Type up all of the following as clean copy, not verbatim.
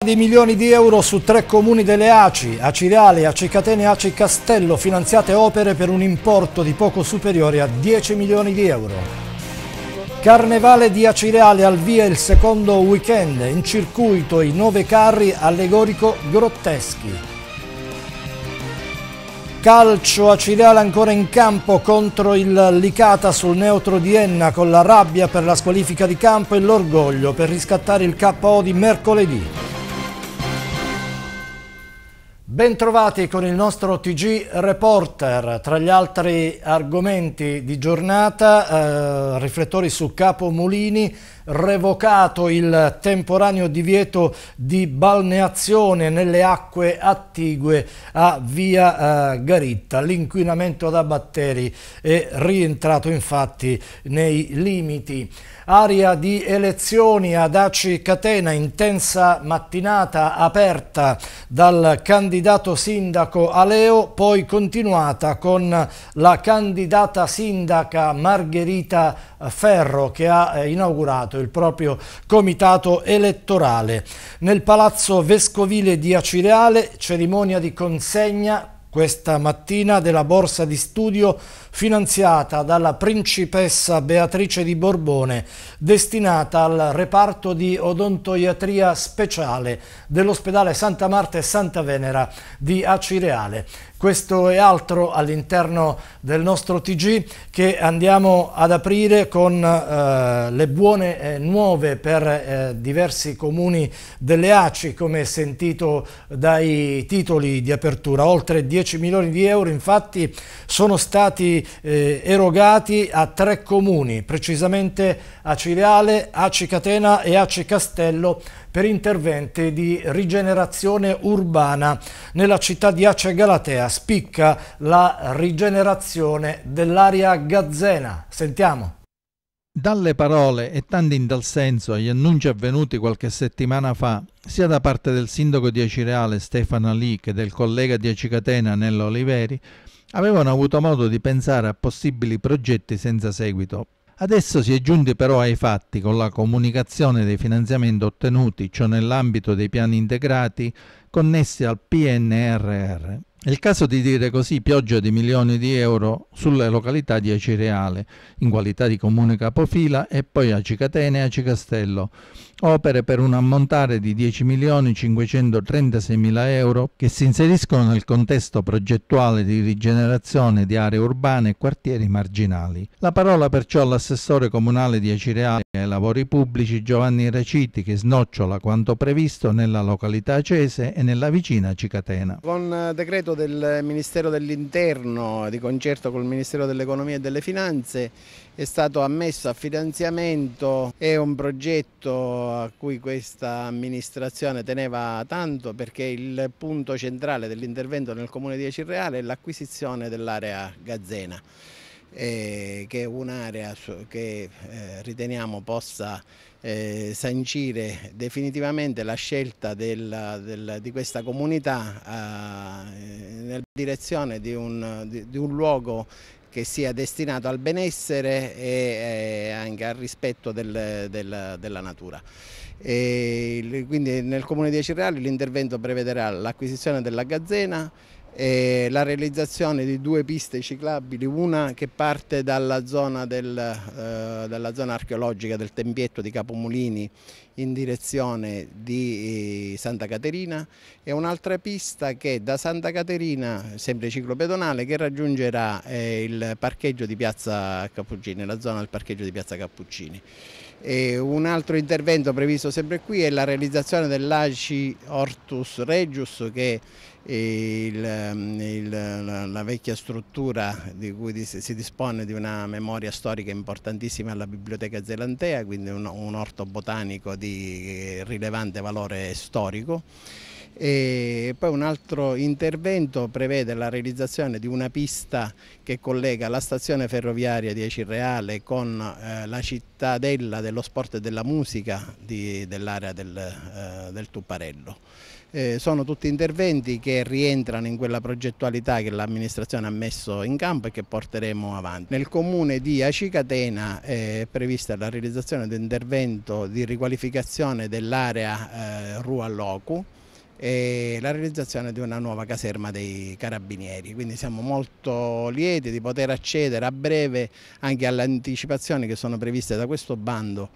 Di milioni di euro su 3 comuni delle ACI, Acireale, Aci Catene e Aci Castello, finanziate opere per un importo di poco superiore a 10 milioni di euro. Carnevale di Acireale, al via il secondo weekend, in circuito i 9 carri allegorico grotteschi. Calcio, Acireale ancora in campo contro il Licata sul neutro di Enna, con la rabbia per la squalifica di campo e l'orgoglio per riscattare il KO di mercoledì. Bentrovati con il nostro TG Reporter. Tra gli altri argomenti di giornata, riflettori su Capomulini, revocato il temporaneo divieto di balneazione nelle acque attigue a via Garitta. L'inquinamento da batteri è rientrato infatti nei limiti. Aria di elezioni ad Aci Catena, intensa mattinata aperta dal candidato sindaco Aleo, poi continuata con la candidata sindaca Margherita Ferro, che ha inaugurato il proprio comitato elettorale. Nel Palazzo Vescovile di Acireale, cerimonia di consegna questa mattina della borsa di studio finanziata dalla principessa Beatrice di Borbone, destinata al reparto di odontoiatria speciale dell'ospedale Santa Marta e Santa Venera di Acireale. Questo e altro all'interno del nostro TG, che andiamo ad aprire con le buone nuove per diversi comuni delle ACI, come sentito dai titoli di apertura. Oltre 10 milioni di euro infatti sono stati erogati a 3 comuni, precisamente Acireale, Aci Catena e Aci Castello, per interventi di rigenerazione urbana. Nella città di Aci Galatea spicca la rigenerazione dell'area gazzena. Sentiamo. Dalle parole e tanti in tal senso agli annunci avvenuti qualche settimana fa, sia da parte del sindaco di Acireale Stefano Ali che del collega di Aci Catena Nello Oliveri, avevano avuto modo di pensare a possibili progetti senza seguito. Adesso si è giunti però ai fatti con la comunicazione dei finanziamenti ottenuti, ciò nell'ambito dei piani integrati connessi al PNRR. È il caso di dire così pioggia di milioni di euro sulle località di Acireale, in qualità di comune capofila, e poi Aci Catene e Aci Castello. Opere per un ammontare di 10.536.000 euro che si inseriscono nel contesto progettuale di rigenerazione di aree urbane e quartieri marginali. La parola perciò all'assessore comunale di Acireale ai lavori pubblici Giovanni Reciti, che snocciola quanto previsto nella località acese e nella vicina Aci Catena. Con decreto del Ministero dell'Interno, di concerto col Ministero dell'Economia e delle Finanze, è stato ammesso a finanziamento. È un progetto a cui questa amministrazione teneva tanto, perché il punto centrale dell'intervento nel comune di Acireale è l'acquisizione dell'area gazzena, che è un'area che riteniamo possa sancire definitivamente la scelta di questa comunità nella direzione di un luogo che sia destinato al benessere e anche al rispetto della natura. Quindi nel comune di Acireale l'intervento prevederà l'acquisizione della gazzena e la realizzazione di 2 piste ciclabili, una che parte dalla zona archeologica del tempietto di Capomulini in direzione di Santa Caterina, e un'altra pista che da Santa Caterina, sempre ciclopedonale, che raggiungerà il parcheggio di Piazza Cappuccini, la zona del parcheggio di Piazza Cappuccini. E un altro intervento previsto sempre qui è la realizzazione dell'Aci Hortus Regius, che è la vecchia struttura di cui si dispone di una memoria storica importantissima alla Biblioteca Zelantea, quindi un orto botanico di rilevante valore storico. E poi un altro intervento prevede la realizzazione di una pista che collega la stazione ferroviaria di Acireale con la cittadella dello sport e della musica dell'area del Tupparello. Sono tutti interventi che rientrano in quella progettualità che l'amministrazione ha messo in campo e che porteremo avanti. Nel comune di Acicatena è prevista la realizzazione di un intervento di riqualificazione dell'area Rua Locu e la realizzazione di una nuova caserma dei Carabinieri, quindi siamo molto lieti di poter accedere a breve anche alle anticipazioni che sono previste da questo bando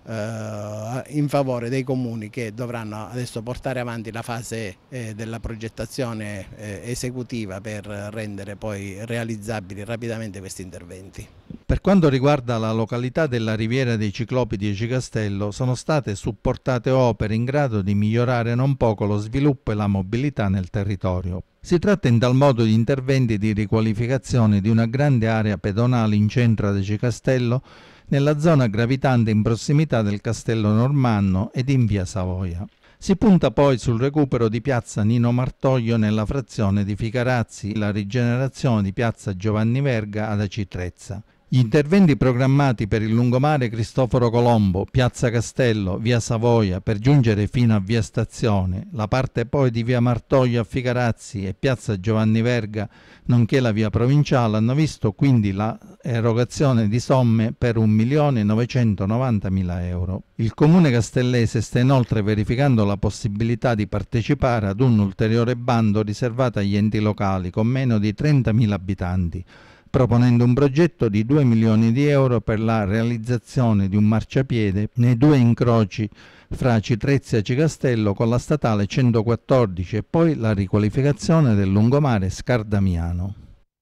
in favore dei comuni che dovranno adesso portare avanti la fase della progettazione esecutiva per rendere poi realizzabili rapidamente questi interventi. Per quanto riguarda la località della Riviera dei Ciclopi di Acicastello, sono state supportate opere in grado di migliorare non poco lo sviluppo e la mobilità nel territorio. Si tratta in tal modo di interventi di riqualificazione di una grande area pedonale in centro ad Acicastello, nella zona gravitante in prossimità del Castello Normanno ed in via Savoia. Si punta poi sul recupero di piazza Nino Martoglio nella frazione di Ficarazzi, la rigenerazione di piazza Giovanni Verga ad Acitrezza. Gli interventi programmati per il lungomare Cristoforo Colombo, piazza Castello, via Savoia per giungere fino a via Stazione, la parte poi di via Martoglio a Ficarazzi e piazza Giovanni Verga, nonché la via provinciale, hanno visto quindi la erogazione di somme per 1.990.000 euro. Il comune castellese sta inoltre verificando la possibilità di partecipare ad un ulteriore bando riservato agli enti locali con meno di 30.000 abitanti, proponendo un progetto di 2 milioni di euro per la realizzazione di un marciapiede nei due incroci fra Acitrezza e Acicastello con la statale 114 e poi la riqualificazione del lungomare Scardamiano.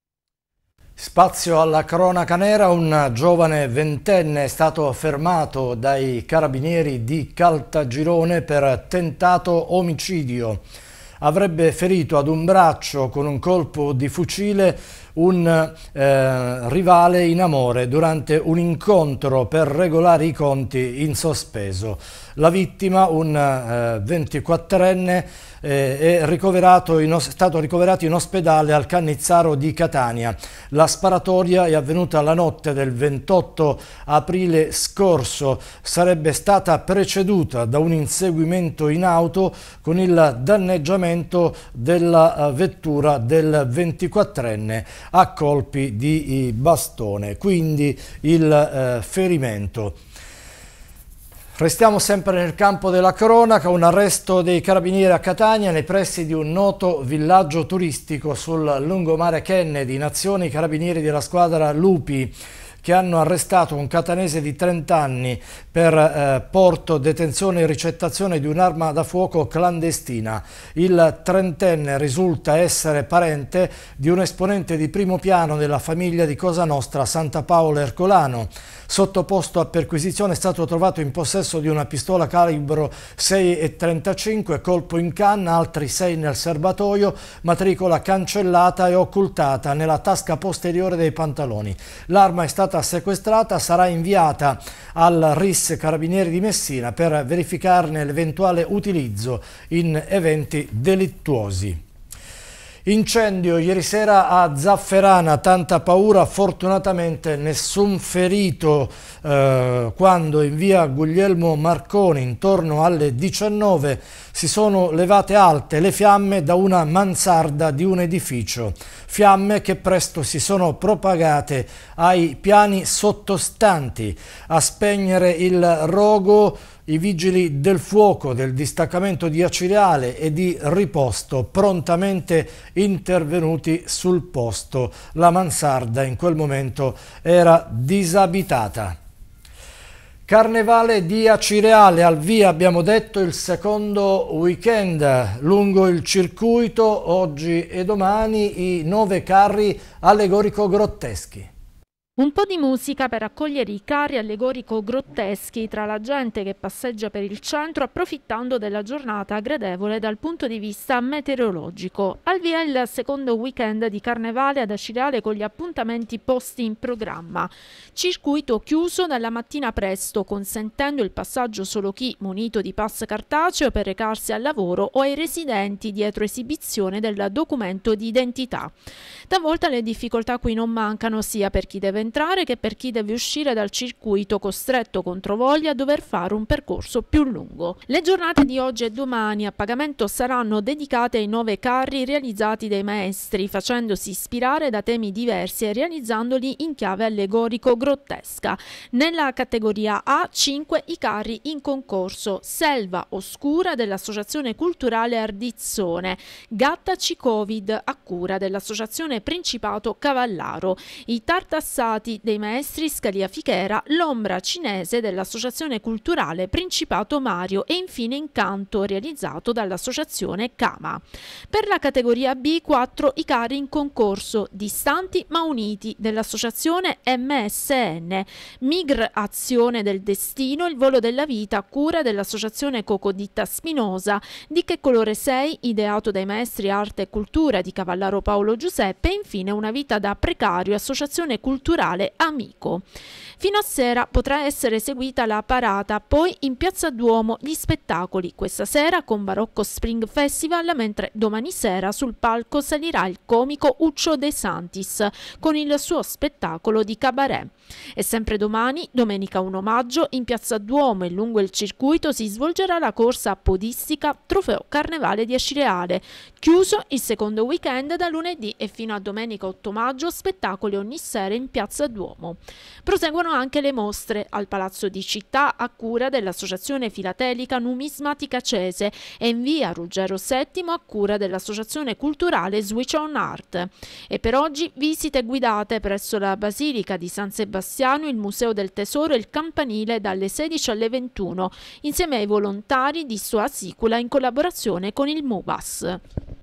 Spazio alla cronaca nera, un giovane ventenne è stato fermato dai carabinieri di Caltagirone per tentato omicidio. Avrebbe ferito ad un braccio con un colpo di fucile un rivale in amore durante un incontro per regolare i conti in sospeso. La vittima, un 24enne, è stato ricoverato in ospedale al Cannizzaro di Catania. La sparatoria è avvenuta la notte del 28 aprile scorso. Sarebbe stata preceduta da un inseguimento in auto con il danneggiamento della vettura del 24enne a colpi di bastone, quindi il ferimento. Restiamo sempre nel campo della cronaca, un arresto dei carabinieri a Catania nei pressi di un noto villaggio turistico sul lungomare Kennedy. In azione i carabinieri della squadra Lupi, che hanno arrestato un catanese di 30 anni per porto, detenzione e ricettazione di un'arma da fuoco clandestina. Il trentenne risulta essere parente di un esponente di primo piano della famiglia di Cosa Nostra Santa Paola Ercolano. Sottoposto a perquisizione è stato trovato in possesso di una pistola calibro 6,35, colpo in canna, altri 6 nel serbatoio, matricola cancellata e occultata nella tasca posteriore dei pantaloni. L'arma è stata sequestrata, sarà inviata al RIS Carabinieri di Messina per verificarne l'eventuale utilizzo in eventi delittuosi. Incendio ieri sera a Zafferana, tanta paura, fortunatamente nessun ferito quando in via Guglielmo Marconi intorno alle 19 si sono levate alte le fiamme da una mansarda di un edificio, fiamme che presto si sono propagate ai piani sottostanti. A spegnere il rogo i vigili del fuoco del distaccamento di Acireale e di Riposto, prontamente intervenuti sul posto. La mansarda in quel momento era disabitata. Carnevale di Acireale, al via abbiamo detto il secondo weekend lungo il circuito, oggi e domani i 9 carri allegorico-grotteschi. Un po' di musica per accogliere i carri allegorico-grotteschi tra la gente che passeggia per il centro approfittando della giornata gradevole dal punto di vista meteorologico. Al via il secondo weekend di Carnevale ad Acireale con gli appuntamenti posti in programma. Circuito chiuso dalla mattina presto, consentendo il passaggio solo chi munito di pass cartaceo per recarsi al lavoro o ai residenti dietro esibizione del documento di identità. Talvolta le difficoltà qui non mancano sia per chi deve entrare che per chi deve uscire dal circuito costretto controvoglia a dover fare un percorso più lungo. Le giornate di oggi e domani a pagamento saranno dedicate ai 9 carri realizzati dai maestri, facendosi ispirare da temi diversi e realizzandoli in chiave allegorico-grottesca. Nella categoria A 5 i carri in concorso: Selva Oscura dell'Associazione Culturale Ardizzone, Gattaci Covid a cura dell'Associazione Principato Cavallaro, i Tartassati dei maestri Scalia Fichera, l'Ombra Cinese dell'Associazione Culturale Principato Mario e infine Incanto realizzato dall'Associazione Cama. Per la categoria B 4 i carri in concorso: Distanti ma Uniti dell'Associazione MSN, Migr Azione del Destino, il Volo della Vita a cura dell'Associazione Cocoditta Spinosa, Di che colore sei ideato dai maestri Arte e Cultura di Cavallaro Paolo Giuseppe e infine Una vita da precario Associazione Culturale Amico. Fino a sera potrà essere eseguita la parata, poi in Piazza Duomo gli spettacoli, questa sera con Barocco Spring Festival, mentre domani sera sul palco salirà il comico Uccio De Santis con il suo spettacolo di cabaret. E sempre domani, domenica 1 maggio, in Piazza Duomo e lungo il circuito si svolgerà la corsa podistica Trofeo Carnevale di Acireale, chiuso il secondo weekend da lunedì e fino a domenica 8 maggio spettacoli ogni sera in Piazza Duomo. Proseguono anche le mostre al Palazzo di Città a cura dell'Associazione Filatelica Numismatica Cese e in via Ruggero VII a cura dell'Associazione Culturale Switch on Art. E per oggi visite guidate presso la Basilica di San Sebastiano, il Museo del Tesoro e il Campanile dalle 16 alle 21, insieme ai volontari di Soa Sicula in collaborazione con il MUBAS.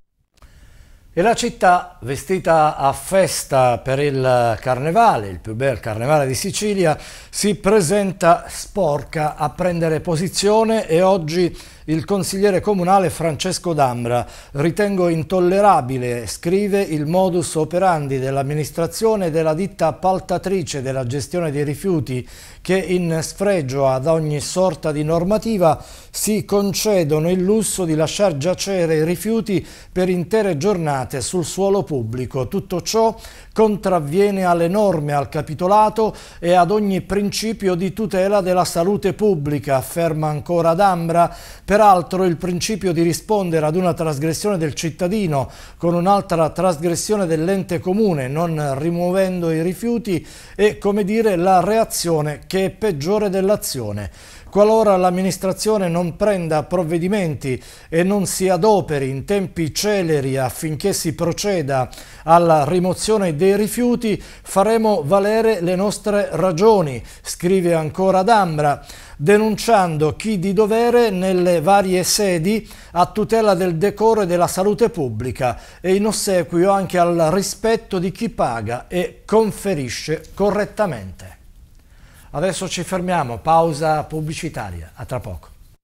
E la città, vestita a festa per il carnevale, il più bel carnevale di Sicilia, si presenta sporca a prendere posizione e oggi il consigliere comunale Francesco D'Ambra: ritengo intollerabile, scrive, il modus operandi dell'amministrazione della ditta appaltatrice della gestione dei rifiuti che in sfregio ad ogni sorta di normativa si concedono il lusso di lasciar giacere i rifiuti per intere giornate sul suolo pubblico. Tutto ciò contravviene alle norme, al capitolato e ad ogni principio di tutela della salute pubblica, afferma ancora D'Ambra. Peraltro il principio di rispondere ad una trasgressione del cittadino con un'altra trasgressione dell'ente comune, non rimuovendo i rifiuti, è, come dire, la reazione che è peggiore dell'azione. Qualora l'amministrazione non prenda provvedimenti e non si adoperi in tempi celeri affinché si proceda alla rimozione dei rifiuti, faremo valere le nostre ragioni, scrive ancora D'Ambra, denunciando chi di dovere nelle varie sedi a tutela del decoro e della salute pubblica e in ossequio anche al rispetto di chi paga e conferisce correttamente. Adesso ci fermiamo, pausa pubblicitaria, a tra poco.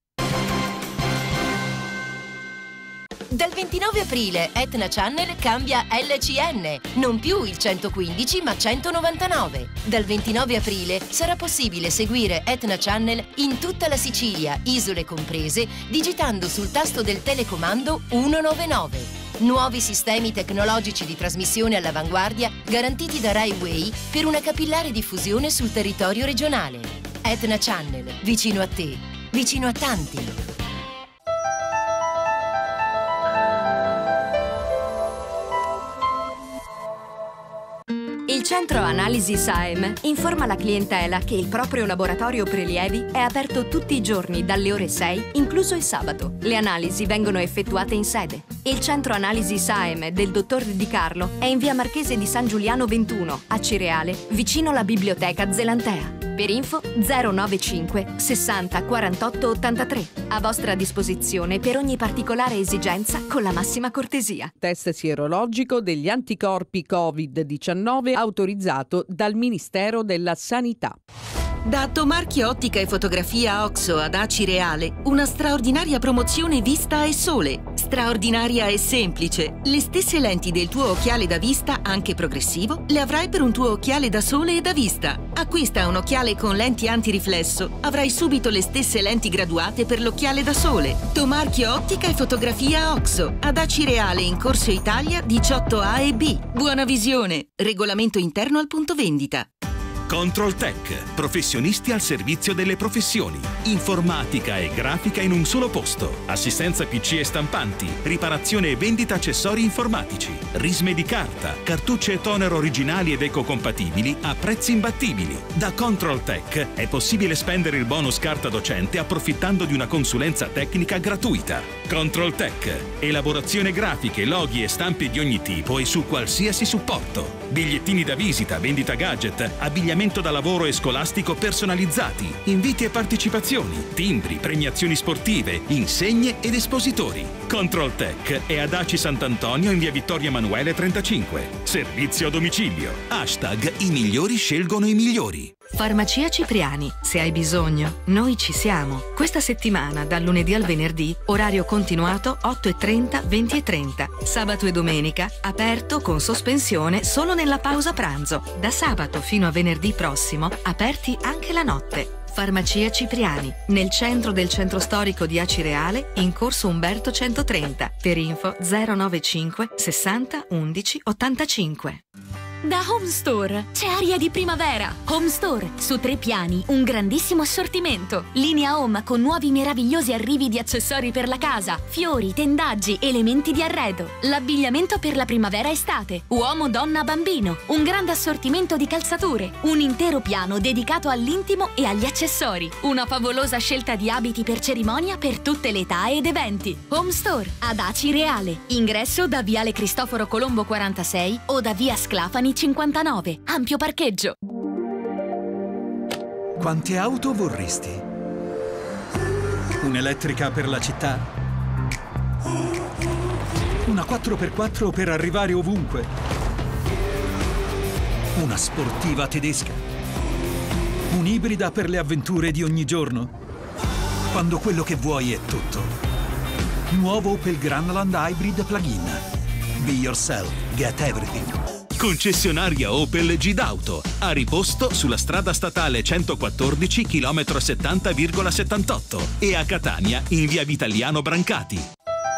Dal 29 aprile Etna Channel cambia LCN, non più il 115 ma 199. Dal 29 aprile sarà possibile seguire Etna Channel in tutta la Sicilia, isole comprese, digitando sul tasto del telecomando 199. Nuovi sistemi tecnologici di trasmissione all'avanguardia garantiti da Rai Way per una capillare diffusione sul territorio regionale. Etna Channel, vicino a te, vicino a tanti. Il Centro Analisi SAEM informa la clientela che il proprio laboratorio prelievi è aperto tutti i giorni dalle ore 6, incluso il sabato. Le analisi vengono effettuate in sede. Il Centro Analisi SAEM del Dottor Di Carlo è in via Marchese di San Giuliano 21, a Cireale, vicino alla Biblioteca Zelantea. Per info 095 60 48 83. A vostra disposizione per ogni particolare esigenza con la massima cortesia. Test sierologico degli anticorpi Covid-19 autorizzato dal Ministero della Sanità. Da Tomarchi Ottica e Fotografia Oxo ad Acireale, una straordinaria promozione vista e sole. Straordinaria e semplice. Le stesse lenti del tuo occhiale da vista, anche progressivo, le avrai per un tuo occhiale da sole e da vista. Acquista un occhiale con lenti antiriflesso, avrai subito le stesse lenti graduate per l'occhiale da sole. Tomarchi Ottica e Fotografia Oxo ad Acireale in Corso Italia 18A e B. Buona visione. Regolamento interno al punto vendita. Control Tech, professionisti al servizio delle professioni. Informatica e grafica in un solo posto. Assistenza PC e stampanti, riparazione e vendita accessori informatici, risme di carta, cartucce e toner originali ed ecocompatibili a prezzi imbattibili. Da Control Tech è possibile spendere il bonus carta docente approfittando di una consulenza tecnica gratuita. Control Tech, elaborazione grafiche, loghi e stampe di ogni tipo e su qualsiasi supporto. Bigliettini da visita, vendita gadget, abbigliamento da lavoro e scolastico personalizzati, inviti e partecipazioni, timbri, premiazioni sportive, insegne ed espositori. Control Tech è ad Aci Sant'Antonio in via Vittorio Emanuele 35. Servizio a domicilio. Hashtag i migliori scelgono i migliori. Farmacia Cipriani, se hai bisogno, noi ci siamo. Questa settimana, dal lunedì al venerdì, orario continuato 8:30, 20:30. Sabato e domenica, aperto con sospensione solo nella pausa pranzo. Da sabato fino a venerdì prossimo, aperti anche la notte. Farmacia Cipriani, nel centro del centro storico di Acireale, in corso Umberto 130. Per info 095 60 11 85. Da Home Store c'è aria di primavera. Home Store, su 3 piani, un grandissimo assortimento. Linea Home con nuovi meravigliosi arrivi di accessori per la casa, fiori, tendaggi, elementi di arredo, l'abbigliamento per la primavera-estate, uomo, donna, bambino, un grande assortimento di calzature, un intero piano dedicato all'intimo e agli accessori, una favolosa scelta di abiti per cerimonia per tutte le età ed eventi. Home Store, ad Acireale. Ingresso da Viale Cristoforo Colombo 46 o da Via Sclafani 59. Ampio parcheggio. Quante auto vorresti? Un'elettrica per la città? Una 4x4 per arrivare ovunque? Una sportiva tedesca? Un'ibrida per le avventure di ogni giorno? Quando quello che vuoi è tutto. Nuovo Opel Grandland Hybrid Plug-in. Be yourself, get everything. Concessionaria Opel Gidauto, a Riposto sulla strada statale 114 km 70,78 e a Catania in via Vitaliano Brancati.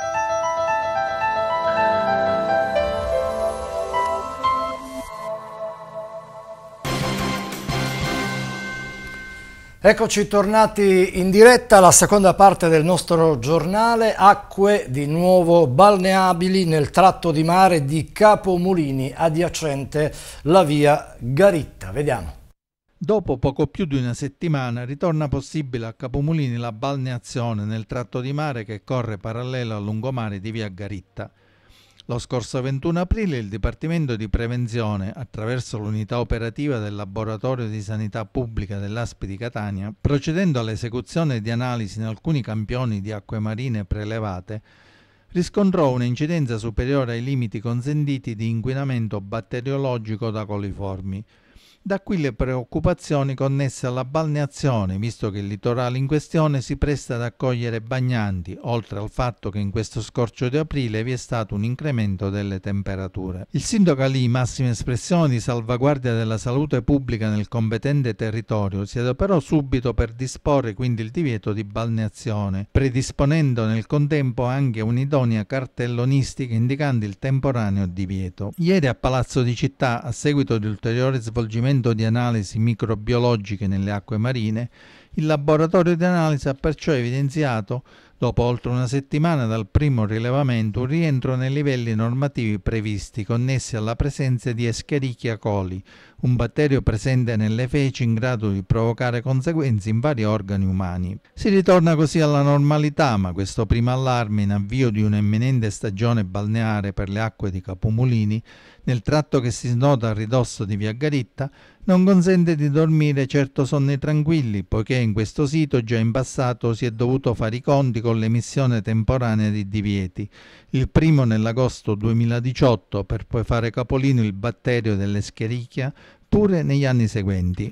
Eccoci tornati in diretta alla seconda parte del nostro giornale. Acque di nuovo balneabili nel tratto di mare di Capomulini, adiacente la via Garitta. Vediamo. Dopo poco più di una settimana ritorna possibile a Capomulini la balneazione nel tratto di mare che corre parallelo al lungomare di via Garitta. Lo scorso 21 aprile il Dipartimento di Prevenzione, attraverso l'unità operativa del Laboratorio di Sanità Pubblica dell'ASP di Catania, procedendo all'esecuzione di analisi in alcuni campioni di acque marine prelevate, riscontrò un'incidenza superiore ai limiti consentiti di inquinamento batteriologico da coliformi. Da qui le preoccupazioni connesse alla balneazione, visto che il litorale in questione si presta ad accogliere bagnanti, oltre al fatto che in questo scorcio di aprile vi è stato un incremento delle temperature. Il sindaco Alì, massima espressione di salvaguardia della salute pubblica nel competente territorio, si adoperò subito per disporre quindi il divieto di balneazione, predisponendo nel contempo anche un'idonea cartellonistica indicando il temporaneo divieto. Ieri a Palazzo di Città, a seguito di ulteriore svolgimento di analisi microbiologiche nelle acque marine, il laboratorio di analisi ha perciò evidenziato, dopo oltre una settimana dal primo rilevamento, un rientro nei livelli normativi previsti connessi alla presenza di Escherichia coli, un batterio presente nelle feci in grado di provocare conseguenze in vari organi umani. Si ritorna così alla normalità, ma questo primo allarme in avvio di un'imminente stagione balneare per le acque di Capomulini, nel tratto che si nota a ridosso di via Garitta, non consente di dormire certo sonni tranquilli, poiché in questo sito già in passato si è dovuto fare i conti con l'emissione temporanea di divieti, il primo nell'agosto 2018 per poi fare capolino il batterio dell'Escherichia pure negli anni seguenti.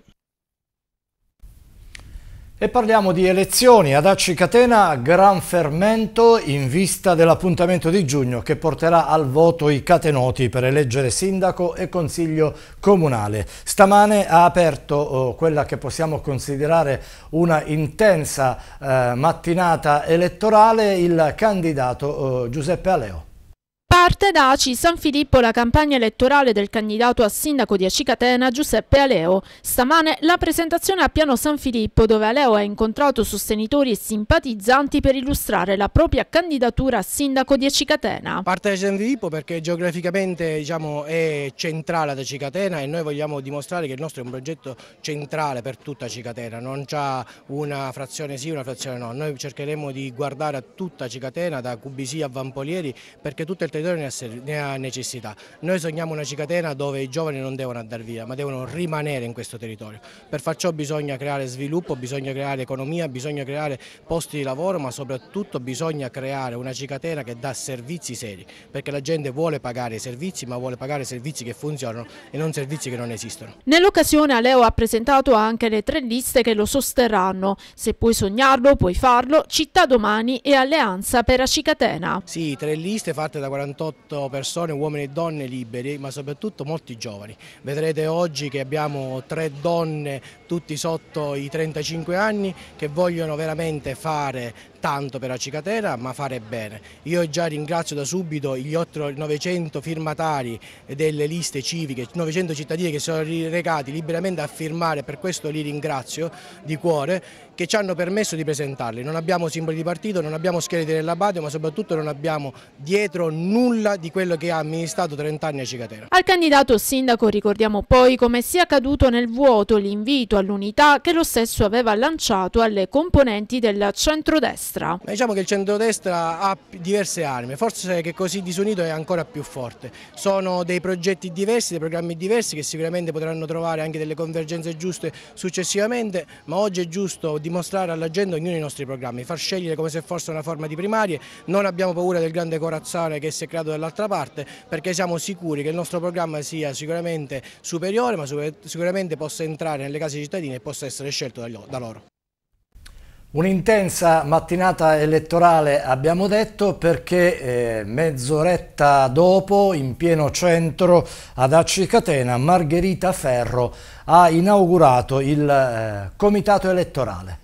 E parliamo di elezioni. Ad Aci Catena gran fermento in vista dell'appuntamento di giugno che porterà al voto i catenoti per eleggere sindaco e consiglio comunale. Stamane ha aperto quella che possiamo considerare una intensa mattinata elettorale il candidato Giuseppe Aleo. Parte da ACI San Filippo la campagna elettorale del candidato a sindaco di Aci Catena Giuseppe Aleo. Stamane la presentazione a Piano San Filippo, dove Aleo ha incontrato sostenitori e simpatizzanti per illustrare la propria candidatura a sindaco di Aci Catena. Parte da San Filippo perché geograficamente è centrale ad Aci Catena e noi vogliamo dimostrare che il nostro è un progetto centrale per tutta Aci Catena, non c'ha una frazione sì, una frazione no. Noi cercheremo di guardare a tutta Aci Catena, da Cubisi a Vampolieri, perché tutto il territorio ne ha necessità. Noi sogniamo una Aci Catena dove i giovani non devono andare via, ma devono rimanere in questo territorio. Per far ciò bisogna creare sviluppo, bisogna creare economia, bisogna creare posti di lavoro, ma soprattutto bisogna creare una Aci Catena che dà servizi seri, perché la gente vuole pagare i servizi, ma vuole pagare servizi che funzionano e non servizi che non esistono. Nell'occasione Aleo ha presentato anche le 3 liste che lo sosterranno: Se puoi sognarlo, puoi farlo, Città Domani e Alleanza per Aci Catena. Sì, 3 liste fatte da 48 persone, uomini e donne liberi, ma soprattutto molti giovani. Vedrete oggi che abbiamo 3 donne, tutti sotto i 35 anni, che vogliono veramente fare tanto per Aci Catena, ma fare bene. Io già ringrazio da subito gli oltre 900 firmatari delle liste civiche, 900 cittadini che sono recati liberamente a firmare, per questo li ringrazio di cuore, che ci hanno permesso di presentarli. Non abbiamo simboli di partito, non abbiamo scheletri nella patria, ma soprattutto non abbiamo dietro nulla di quello che ha amministrato 30 anni Aci Catena. Al candidato sindaco ricordiamo poi come sia caduto nel vuoto l'invito all'unità che lo stesso aveva lanciato alle componenti del centrodestra. Diciamo che il centrodestra ha diverse anime, forse che così disunito è ancora più forte. Sono dei progetti diversi, dei programmi diversi che sicuramente potranno trovare anche delle convergenze giuste successivamente, ma oggi è giusto dimostrare alla gente ognuno dei nostri programmi, far scegliere come se fosse una forma di primarie. Non abbiamo paura del grande corazzone che si è creato dall'altra parte, perché siamo sicuri che il nostro programma sia sicuramente superiore, ma sicuramente possa entrare nelle case dei cittadini e possa essere scelto da loro. Un'intensa mattinata elettorale abbiamo detto, perché mezz'oretta dopo, in pieno centro ad Aci Catena, Margherita Ferro ha inaugurato il comitato elettorale.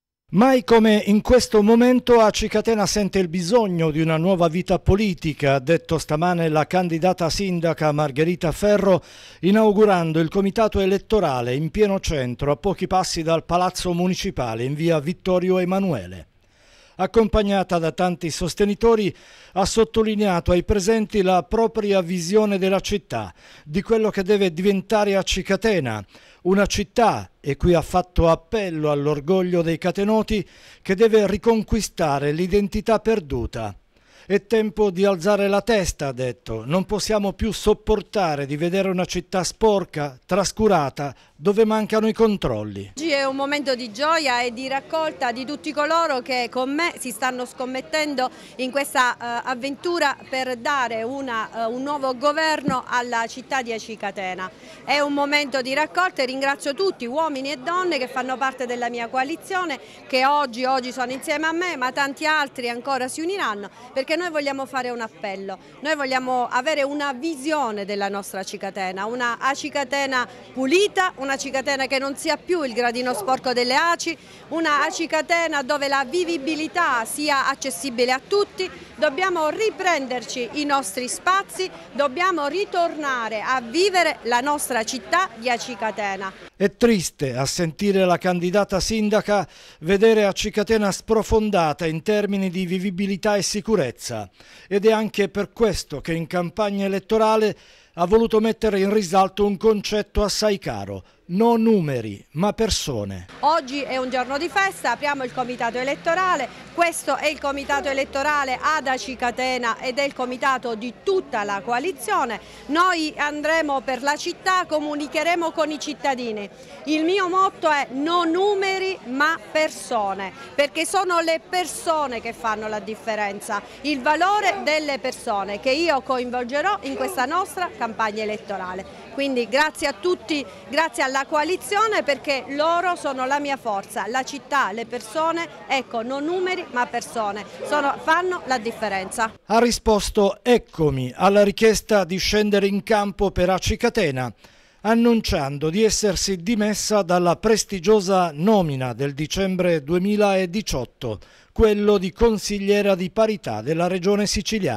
Mai come in questo momento Aci Catena sente il bisogno di una nuova vita politica, ha detto stamane la candidata sindaca Margherita Ferro, inaugurando il comitato elettorale in pieno centro, a pochi passi dal Palazzo Municipale in via Vittorio Emanuele. Accompagnata da tanti sostenitori, ha sottolineato ai presenti la propria visione della città, di quello che deve diventare Aci Catena, una città, e qui ha fatto appello all'orgoglio dei catenoti, che deve riconquistare l'identità perduta. È tempo di alzare la testa, ha detto. Non possiamo più sopportare di vedere una città sporca, trascurata, dove mancano i controlli. Oggi è un momento di gioia e di raccolta di tutti coloro che con me si stanno scommettendo in questa avventura per dare un nuovo governo alla città di Aci Catena. È un momento di raccolta e ringrazio tutti, uomini e donne che fanno parte della mia coalizione, che oggi sono insieme a me, ma tanti altri ancora si uniranno, perché noi vogliamo fare un appello, noi vogliamo avere una visione della nostra Aci Catena, una Aci Catena pulita, una Aci Catena che non sia più il gradino sporco delle ACI, una Aci Catena dove la vivibilità sia accessibile a tutti. Dobbiamo riprenderci i nostri spazi, dobbiamo ritornare a vivere la nostra città di Aci Catena. È triste, a sentire la candidata sindaca, vedere Aci Catena sprofondata in termini di vivibilità e sicurezza, ed è anche per questo che in campagna elettorale ha voluto mettere in risalto un concetto assai caro: non numeri, ma persone. Oggi è un giorno di festa, apriamo il comitato elettorale, questo è il comitato elettorale ad Aci Catena ed è il comitato di tutta la coalizione. Noi andremo per la città, comunicheremo con i cittadini. Il mio motto è non numeri ma persone, perché sono le persone che fanno la differenza, il valore delle persone che io coinvolgerò in questa nostra campagna elettorale. Quindi grazie a tutti, grazie alla coalizione, perché loro sono la mia forza, la città, le persone, ecco, non numeri ma persone, fanno la differenza. Ha risposto eccomi alla richiesta di scendere in campo per Aci Catena, annunciando di essersi dimessa dalla prestigiosa nomina del dicembre 2018, quello di consigliera di parità della regione siciliana.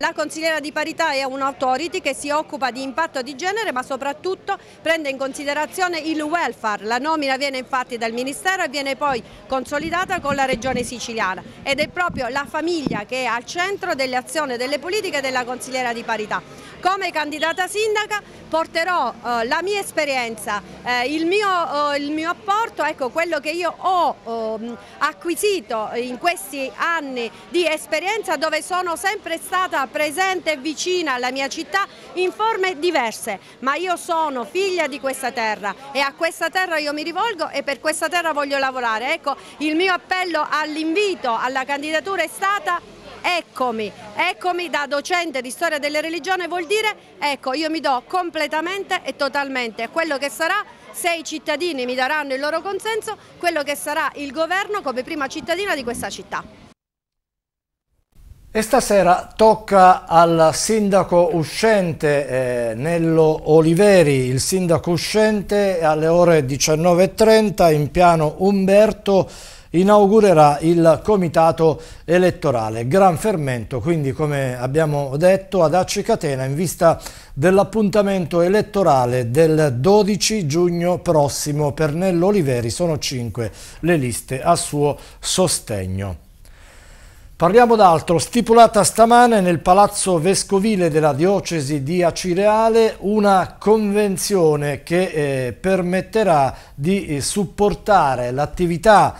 La consigliera di parità è un'autority che si occupa di impatto di genere, ma soprattutto prende in considerazione il welfare. La nomina viene infatti dal Ministero e viene poi consolidata con la Regione Siciliana, ed è proprio la famiglia che è al centro delle azioni, delle politiche della consigliera di parità. Come candidata sindaca porterò la mia esperienza, il mio apporto, ecco, quello che io ho acquisito in questi anni di esperienza, dove sono sempre stata presente e vicina alla mia città in forme diverse, ma io sono figlia di questa terra e a questa terra io mi rivolgo e per questa terra voglio lavorare. Ecco, il mio appello all'invito alla candidatura è stata: eccomi da docente di storia delle religioni, vuol dire ecco, io mi do completamente e totalmente a quello che sarà, se i cittadini mi daranno il loro consenso, quello che sarà il governo come prima cittadina di questa città. E stasera tocca al sindaco uscente Nello Oliveri. Il sindaco uscente alle ore 19:30 in piano Umberto inaugurerà il comitato elettorale. Gran fermento, quindi, come abbiamo detto, ad Aci Catena in vista dell'appuntamento elettorale del 12 giugno prossimo. Per Nello Oliveri sono 5 le liste a suo sostegno. Parliamo d'altro. Stipulata stamane nel Palazzo Vescovile della Diocesi di Acireale una convenzione che permetterà di supportare l'attività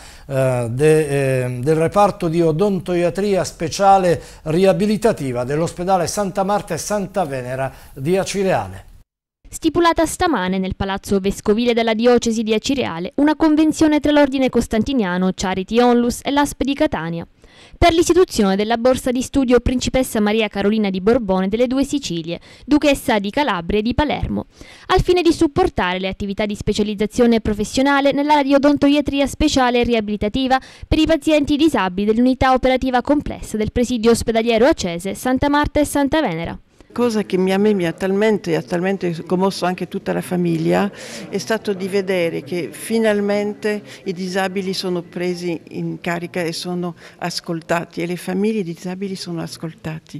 del reparto di odontoiatria speciale riabilitativa dell'ospedale Santa Marta e Santa Venera di Acireale. Stipulata stamane nel Palazzo Vescovile della Diocesi di Acireale una convenzione tra l'Ordine Costantiniano, Charity Onlus e l'ASP di Catania per l'istituzione della borsa di studio Principessa Maria Carolina di Borbone delle Due Sicilie, Duchessa di Calabria e di Palermo, al fine di supportare le attività di specializzazione professionale nell'area di odontoiatria speciale e riabilitativa per i pazienti disabili dell'unità operativa complessa del presidio ospedaliero Acese, Santa Marta e Santa Venera. Cosa che a me mi ha talmente commosso anche tutta la famiglia è stato di vedere che finalmente i disabili sono presi in carica e sono ascoltati e le famiglie di disabili sono ascoltati,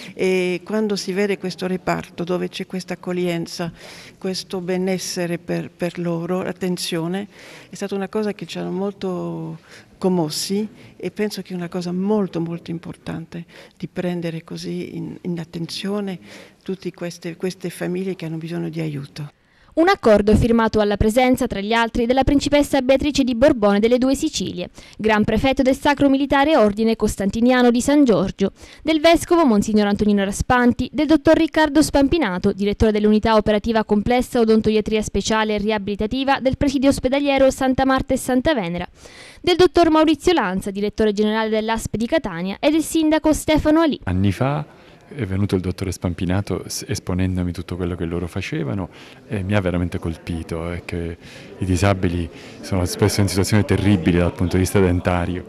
e quando si vede questo reparto dove c'è questa accoglienza, questo benessere per loro, l'attenzione, è stata una cosa che ci hanno molto commossi, e penso che è una cosa molto molto importante di prendere così in attenzione tutte queste famiglie che hanno bisogno di aiuto. Un accordo firmato alla presenza, tra gli altri, della principessa Beatrice di Borbone delle Due Sicilie, Gran Prefetto del Sacro Militare Ordine Costantiniano di San Giorgio, del Vescovo Monsignor Antonino Raspanti, del Dottor Riccardo Spampinato, direttore dell'Unità Operativa Complessa Odontoiatria Speciale e Riabilitativa del Presidio Ospedaliero Santa Marta e Santa Venera, del Dottor Maurizio Lanza, direttore generale dell'ASP di Catania, e del Sindaco Stefano Ali. Anni fa è venuto il dottore Spampinato esponendomi tutto quello che loro facevano, e mi ha veramente colpito che i disabili sono spesso in situazioni terribili dal punto di vista dentario.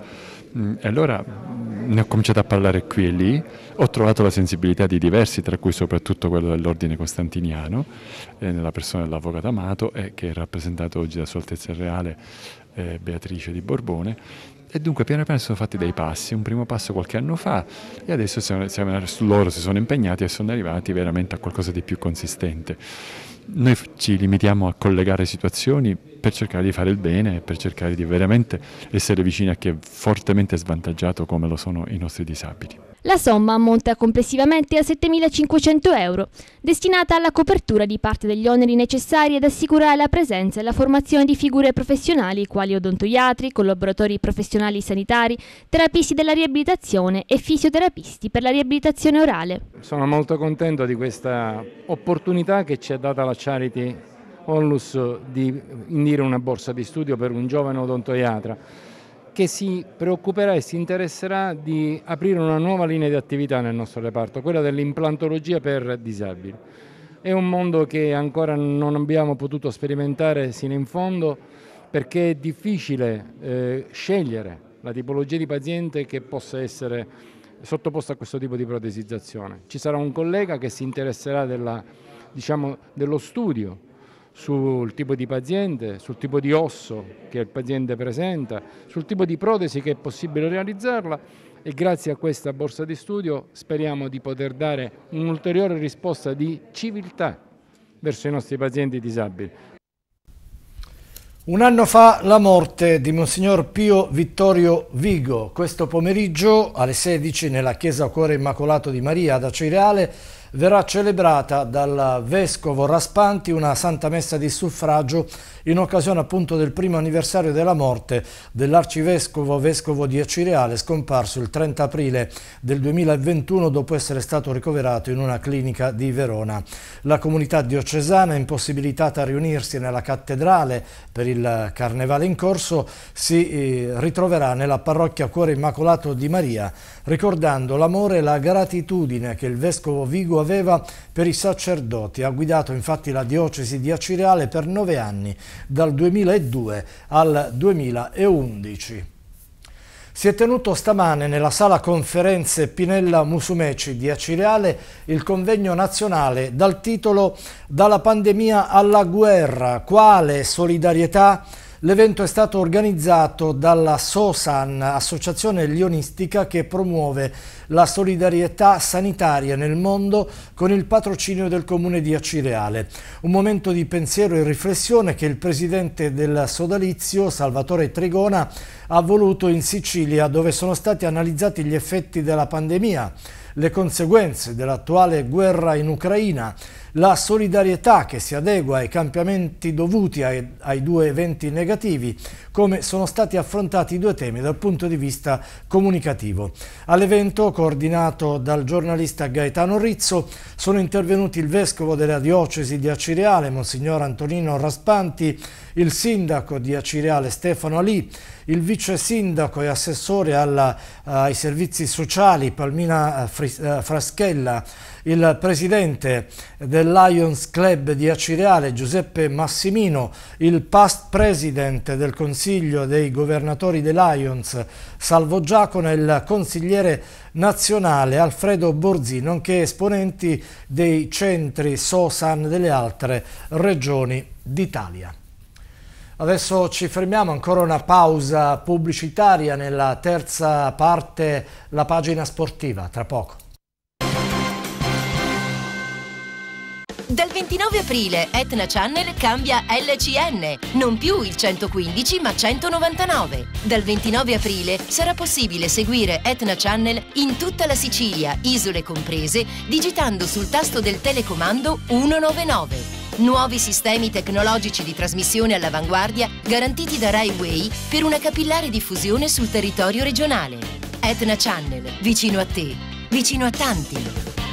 E allora ne ho cominciato a parlare qui e lì, ho trovato la sensibilità di diversi, tra cui soprattutto quello dell'Ordine Costantiniano, nella persona dell'Avvocato Amato, che è rappresentato oggi da Sua Altezza Reale Beatrice di Borbone. E dunque piano piano sono fatti dei passi, un primo passo qualche anno fa, e adesso loro si sono impegnati e sono arrivati veramente a qualcosa di più consistente. Noi ci limitiamo a collegare situazioni per cercare di fare il bene e per cercare di veramente essere vicini a chi è fortemente svantaggiato come lo sono i nostri disabili. La somma ammonta complessivamente a 7.500 euro, destinata alla copertura di parte degli oneri necessari ad assicurare la presenza e la formazione di figure professionali quali odontoiatri, collaboratori professionali sanitari, terapisti della riabilitazione e fisioterapisti per la riabilitazione orale. Sono molto contento di questa opportunità che ci ha data la Charity Onlus di indire una borsa di studio per un giovane odontoiatra che si preoccuperà e si interesserà di aprire una nuova linea di attività nel nostro reparto, quella dell'implantologia per disabili. È un mondo che ancora non abbiamo potuto sperimentare sino in fondo, perché è difficile scegliere la tipologia di paziente che possa essere sottoposto a questo tipo di protesizzazione. Ci sarà un collega che si interesserà dello studio sul tipo di paziente, sul tipo di osso che il paziente presenta, sul tipo di protesi che è possibile realizzarla, e grazie a questa borsa di studio speriamo di poter dare un'ulteriore risposta di civiltà verso i nostri pazienti disabili. Un anno fa la morte di Monsignor Pio Vittorio Vigo. Questo pomeriggio alle 16 nella Chiesa Cuore Immacolato di Maria ad Acireale verrà celebrata dal Vescovo Raspanti una Santa Messa di suffragio in occasione appunto del primo anniversario della morte dell'Arcivescovo Vescovo di Acireale, scomparso il 30 aprile del 2021 dopo essere stato ricoverato in una clinica di Verona. La comunità diocesana, impossibilitata a riunirsi nella cattedrale per il carnevale in corso, si ritroverà nella parrocchia Cuore Immacolato di Maria, ricordando l'amore e la gratitudine che il Vescovo Vigo aveva per i sacerdoti. Ha guidato infatti la diocesi di Acireale per 9 anni, dal 2002 al 2011. Si è tenuto stamane nella sala conferenze Pinella Musumeci di Acireale il convegno nazionale dal titolo "Dalla pandemia alla guerra, quale solidarietà?". L'evento è stato organizzato dalla SOSAN, associazione lionistica che promuove la solidarietà sanitaria nel mondo, con il patrocinio del comune di Acireale. Un momento di pensiero e riflessione che il presidente del sodalizio, Salvatore Trigona, ha voluto in Sicilia, dove sono stati analizzati gli effetti della pandemia, le conseguenze dell'attuale guerra in Ucraina, la solidarietà che si adegua ai cambiamenti dovuti ai due eventi negativi, come sono stati affrontati i due temi dal punto di vista comunicativo. All'evento, coordinato dal giornalista Gaetano Rizzo, sono intervenuti il vescovo della diocesi di Acireale, Monsignor Antonino Raspanti, il sindaco di Acireale Stefano Ali, il vice sindaco e assessore ai servizi sociali Palmina Fraschella, il presidente del Lions Club di Acireale Giuseppe Massimino, il past president del Consiglio dei governatori dei Lions Salvo Giacona e il consigliere nazionale Alfredo Borzi, nonché esponenti dei centri SOSAN delle altre regioni d'Italia. Adesso ci fermiamo, ancora una pausa pubblicitaria, nella terza parte la pagina sportiva, tra poco. Dal 29 aprile Etna Channel cambia LCN, non più il 115 ma 199. Dal 29 aprile sarà possibile seguire Etna Channel in tutta la Sicilia, isole comprese, digitando sul tasto del telecomando 199. Nuovi sistemi tecnologici di trasmissione all'avanguardia garantiti da Rai Way per una capillare diffusione sul territorio regionale. Etna Channel, vicino a te, vicino a tanti.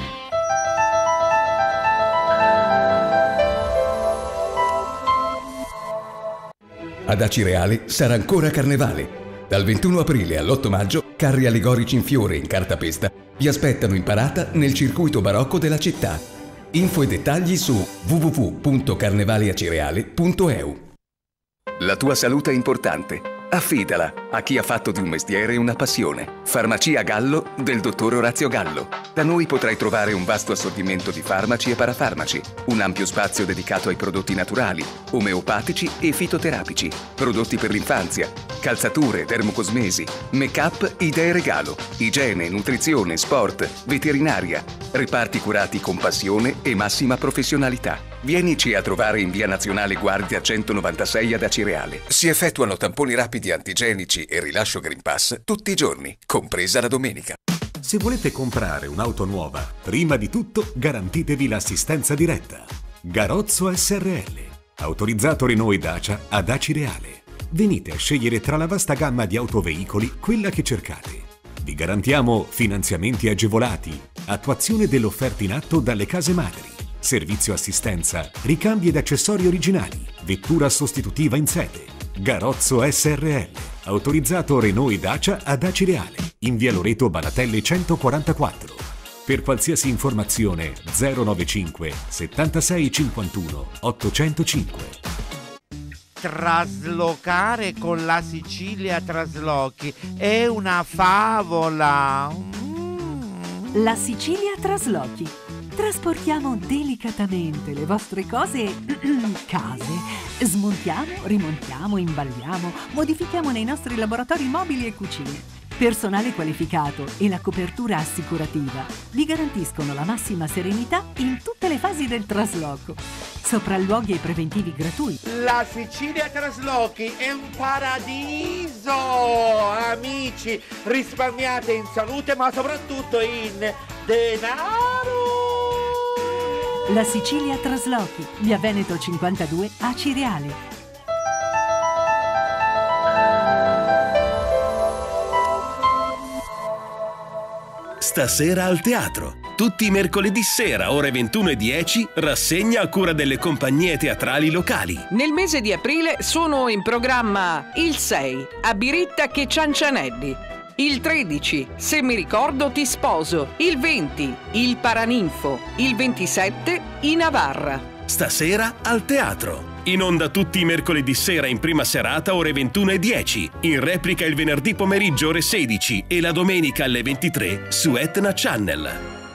Ad Acireale sarà ancora carnevale. Dal 21 aprile all'8 maggio, carri allegorici in fiore in cartapesta vi aspettano in parata nel circuito barocco della città. Info e dettagli su www.carnevaleacireale.eu. La tua salute è importante. Affidala a chi ha fatto di un mestiere una passione. Farmacia Gallo del dottor Orazio Gallo. Da noi potrai trovare un vasto assortimento di farmaci e parafarmaci, un ampio spazio dedicato ai prodotti naturali, omeopatici e fitoterapici, prodotti per l'infanzia, calzature, dermocosmesi, make-up, idee regalo, igiene, nutrizione, sport, veterinaria, reparti curati con passione e massima professionalità. Vienici a trovare in via Nazionale Guardia 196 ad Acireale. Si effettuano tamponi rapidi antigenici e rilascio Green Pass tutti i giorni, compresa la domenica. Se volete comprare un'auto nuova, prima di tutto garantitevi l'assistenza diretta. Garozzo SRL, autorizzato Renault e Dacia ad Acireale. Venite a scegliere tra la vasta gamma di autoveicoli quella che cercate. Vi garantiamo finanziamenti agevolati, attuazione dell'offerta in atto dalle case madri, servizio assistenza, ricambi ed accessori originali, vettura sostitutiva in sede. Garozzo SRL, autorizzato Renault e Dacia ad Acireale, in via Loreto Banatelle 144. Per qualsiasi informazione 095 76 51 805. Traslocare con la Sicilia Traslochi è una favola. La Sicilia Traslochi. Trasportiamo delicatamente le vostre cose case. Smontiamo, rimontiamo, imballiamo, modifichiamo nei nostri laboratori mobili e cucine. Personale qualificato e la copertura assicurativa vi garantiscono la massima serenità in tutte le fasi del trasloco. Sopralluoghi e preventivi gratuiti. La Sicilia Traslochi è un paradiso, amici. Risparmiate in salute, ma soprattutto in denaro. La Sicilia Traslochi, via Veneto 52 a Cireale. Stasera al teatro. Tutti i mercoledì sera, ore 21:10, rassegna a cura delle compagnie teatrali locali. Nel mese di aprile sono in programma il 6, a Biritta che Ciancianelli. Il 13, Se mi ricordo ti sposo. Il 20, il Paraninfo. Il 27, i Navarra. Stasera al teatro. In onda tutti i mercoledì sera in prima serata ore 21:10, in replica il venerdì pomeriggio ore 16 e la domenica alle 23 su Etna Channel.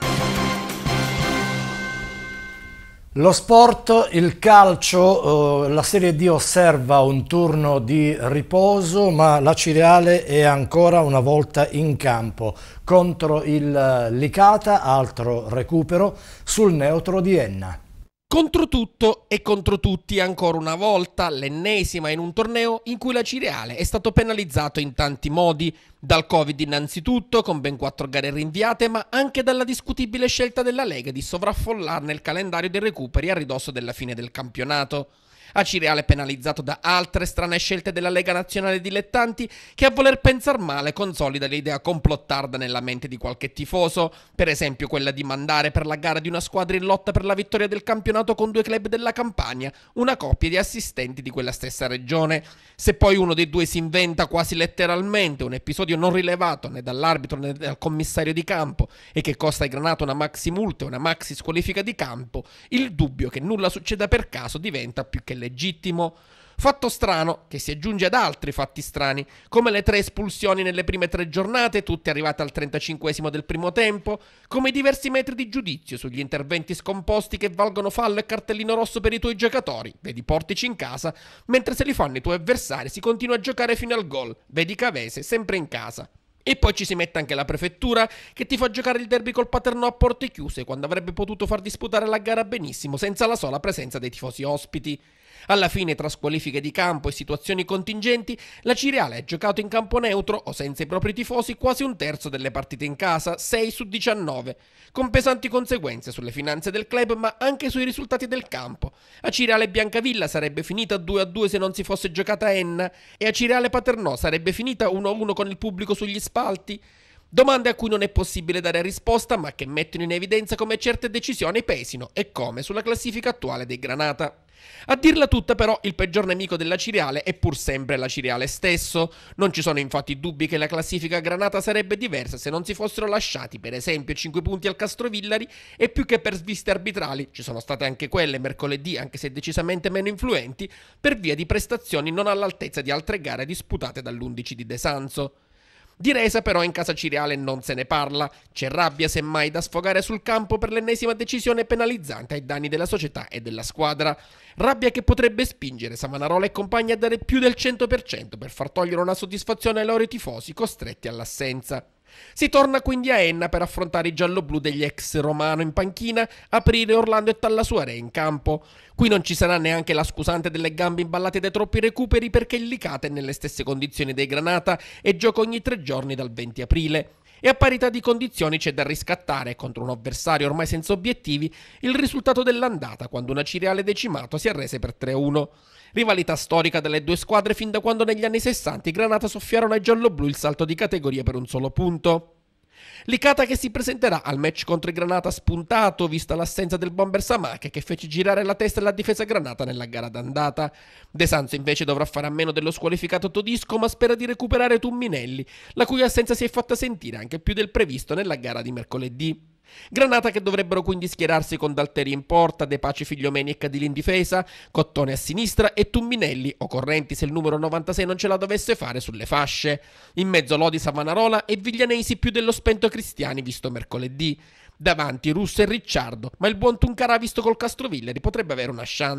Lo sport, il calcio, la Serie D osserva un turno di riposo, ma la Cireale è ancora una volta in campo contro il Licata, altro recupero sul neutro di Enna. Contro tutto e contro tutti ancora una volta, l'ennesima in un torneo in cui la Cireale è stato penalizzato in tanti modi, dal Covid innanzitutto, con ben 4 gare rinviate, ma anche dalla discutibile scelta della Lega di sovraffollarne il calendario dei recuperi a ridosso della fine del campionato. A Cireale penalizzato da altre strane scelte della Lega Nazionale Dilettanti che a voler pensar male consolida l'idea complottarda nella mente di qualche tifoso, per esempio quella di mandare per la gara di una squadra in lotta per la vittoria del campionato con 2 club della Campania, una coppia di assistenti di quella stessa regione. Se poi uno dei due si inventa quasi letteralmente un episodio non rilevato né dall'arbitro né dal commissario di campo e che costa ai Granata una maxi multa e una maxi squalifica di campo, il dubbio che nulla succeda per caso diventa più che legittimo. Fatto strano che si aggiunge ad altri fatti strani, come le 3 espulsioni nelle prime 3 giornate, tutte arrivate al 35esimo del primo tempo, come i diversi metri di giudizio sugli interventi scomposti che valgono fallo e cartellino rosso per i tuoi giocatori, vedi Portici in casa, mentre se li fanno i tuoi avversari si continua a giocare fino al gol, vedi Cavese sempre in casa. E poi ci si mette anche la prefettura che ti fa giocare il derby col Paternò a porte chiuse quando avrebbe potuto far disputare la gara benissimo senza la sola presenza dei tifosi ospiti. Alla fine, tra squalifiche di campo e situazioni contingenti, la Cireale ha giocato in campo neutro o senza i propri tifosi quasi un terzo delle partite in casa, 6 su 19, con pesanti conseguenze sulle finanze del club ma anche sui risultati del campo. A Cireale Biancavilla sarebbe finita 2-2 se non si fosse giocata a Enna e a Cireale Paternò sarebbe finita 1-1 con il pubblico sugli spalti. Domande a cui non è possibile dare risposta ma che mettono in evidenza come certe decisioni pesino e come sulla classifica attuale dei Granata. A dirla tutta però il peggior nemico della Cireale è pur sempre la Cireale stesso. Non ci sono infatti dubbi che la classifica Granata sarebbe diversa se non si fossero lasciati per esempio 5 punti al Castrovillari e più che per sviste arbitrali, ci sono state anche quelle mercoledì anche se decisamente meno influenti, per via di prestazioni non all'altezza di altre gare disputate dall'11 di De Sanzo. Di resa però in casa Cireale non se ne parla, c'è rabbia semmai da sfogare sul campo per l'ennesima decisione penalizzante ai danni della società e della squadra, rabbia che potrebbe spingere Savonarola e compagni a dare più del 100% per far togliere una soddisfazione ai loro tifosi costretti all'assenza. Si torna quindi a Enna per affrontare i gialloblu degli ex Romano in panchina, aprire Orlando e Tallasuare in campo. Qui non ci sarà neanche la scusante delle gambe imballate dai troppi recuperi perché il Licata è nelle stesse condizioni dei Granata e gioca ogni 3 giorni dal 20 aprile. E a parità di condizioni c'è da riscattare, contro un avversario ormai senza obiettivi, il risultato dell'andata quando una Cireale decimato si arrese per 3-1. Rivalità storica delle due squadre fin da quando negli anni 60 i Granata soffiarono ai gialloblu il salto di categoria per un solo punto. Licata che si presenterà al match contro i Granata spuntato, vista l'assenza del bomber Samache che fece girare la testa alla difesa Granata nella gara d'andata. De Sanzo invece dovrà fare a meno dello squalificato Todisco ma spera di recuperare Tumminelli, la cui assenza si è fatta sentire anche più del previsto nella gara di mercoledì. Granata che dovrebbero quindi schierarsi con Dalteri in porta, De Pace Figliomeni e Cadili in difesa, Cottone a sinistra e Tumminelli o Correnti se il numero 96 non ce la dovesse fare sulle fasce. In mezzo Lodi Savonarola e Viglianesi più dello spento Cristiani visto mercoledì. Davanti Russo e Ricciardo, ma il buon Tuncarà visto col Castrovillari potrebbe avere una chance.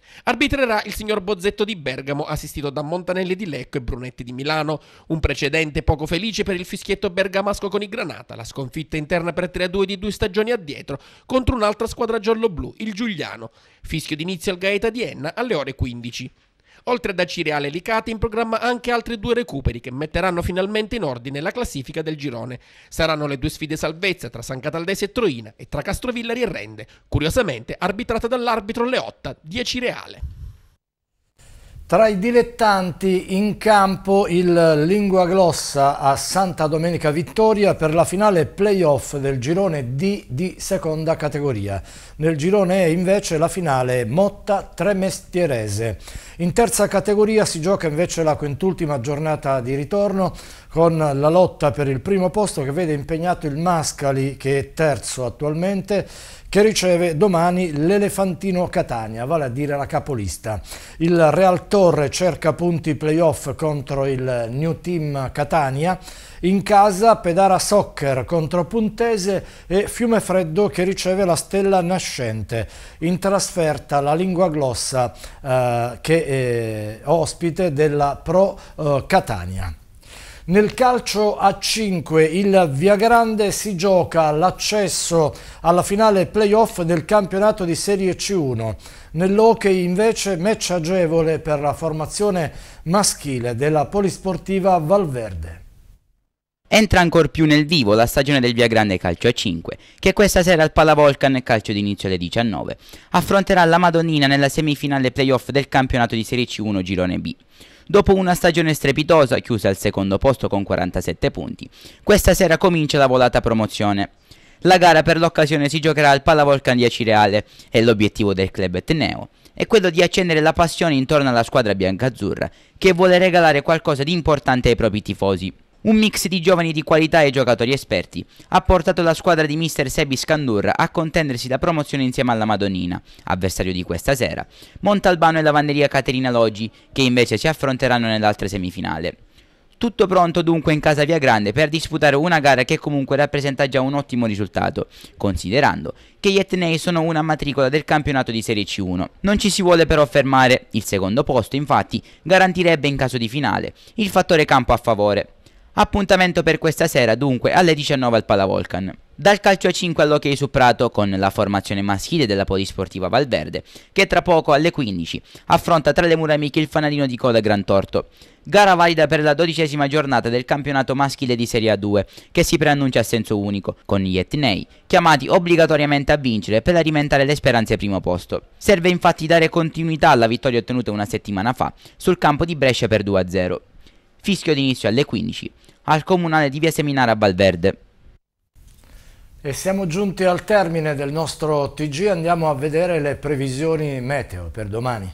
Arbitrerà il signor Bozzetto di Bergamo, assistito da Montanelli di Lecco e Brunetti di Milano. Un precedente poco felice per il fischietto bergamasco con i Granata, la sconfitta interna per 3-2 di 2 stagioni addietro contro un'altra squadra giallo-blu, il Giuliano. Fischio d'inizio al Gaeta di Enna alle ore 15. Oltre ad Acireale e Licata, in programma anche altri 2 recuperi che metteranno finalmente in ordine la classifica del girone. Saranno le 2 sfide salvezza tra San Cataldese e Troina e tra Castrovillari e Rende, curiosamente arbitrata dall'arbitro Leotta di Acireale. Tra i dilettanti in campo il Linguaglossa a Santa Domenica Vittoria per la finale play-off del girone D di seconda categoria. Nel girone E invece la finale Motta Tremestierese. In terza categoria si gioca invece la quintultima giornata di ritorno con la lotta per il primo posto che vede impegnato il Mascali, che è terzo attualmente, che riceve domani l'Elefantino Catania, vale a dire la capolista. Il Real Torre cerca punti playoff contro il New Team Catania. In casa Pedara Soccer contro Puntese e Fiumefreddo che riceve la Stella Nascente. In trasferta la Linguaglossa che è ospite della Pro Catania. Nel calcio a 5 il Viagrande si gioca l'accesso alla finale playoff del campionato di Serie C1. Nell'hockey invece match agevole per la formazione maschile della Polisportiva Valverde. Entra ancor più nel vivo la stagione del Viagrande Calcio a 5, che questa sera al Palavolcan, calcio d'inizio alle 19, affronterà la Madonnina nella semifinale playoff del campionato di Serie C1 Girone B. Dopo una stagione strepitosa, chiusa al secondo posto con 47 punti, questa sera comincia la volata promozione. La gara per l'occasione si giocherà al Palavolcan di Acireale e l'obiettivo del club etneo è quello di accendere la passione intorno alla squadra biancazzurra, che vuole regalare qualcosa di importante ai propri tifosi. Un mix di giovani di qualità e giocatori esperti ha portato la squadra di mister Sebi Scandurra a contendersi la promozione insieme alla Madonnina, avversario di questa sera, Montalbano e Lavanderia Caterina Loggi, che invece si affronteranno nell'altra semifinale. Tutto pronto dunque in casa Viagrande per disputare una gara che comunque rappresenta già un ottimo risultato, considerando che gli etnei sono una matricola del campionato di Serie C1. Non ci si vuole però fermare, il secondo posto infatti garantirebbe in caso di finale il fattore campo a favore. Appuntamento per questa sera dunque alle 19 al Palavolcan. Dal calcio a 5 all'hockey su prato con la formazione maschile della Polisportiva Valverde, che tra poco alle 15 affronta tra le mura amiche il fanalino di coda Gran Torto. Gara valida per la 12ª giornata del campionato maschile di Serie A2, che si preannuncia a senso unico, con gli etnei chiamati obbligatoriamente a vincere per alimentare le speranze al primo posto. Serve infatti dare continuità alla vittoria ottenuta una settimana fa sul campo di Brescia per 2-0. Fischio d'inizio alle 15 al comunale di Via Seminara a Valverde. E siamo giunti al termine del nostro TG, andiamo a vedere le previsioni meteo per domani.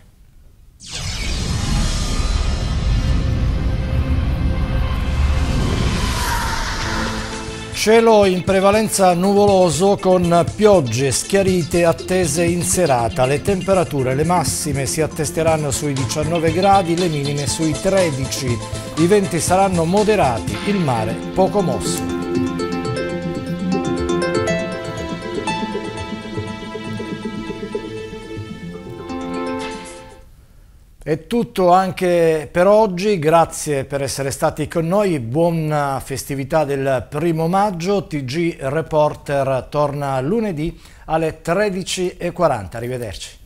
Cielo in prevalenza nuvoloso con piogge schiarite attese in serata. Le temperature, le massime si attesteranno sui 19 gradi, le minime sui 13. I venti saranno moderati, il mare poco mosso. È tutto anche per oggi, grazie per essere stati con noi, buona festività del 1° maggio, TG Reporter torna lunedì alle 13:40, arrivederci.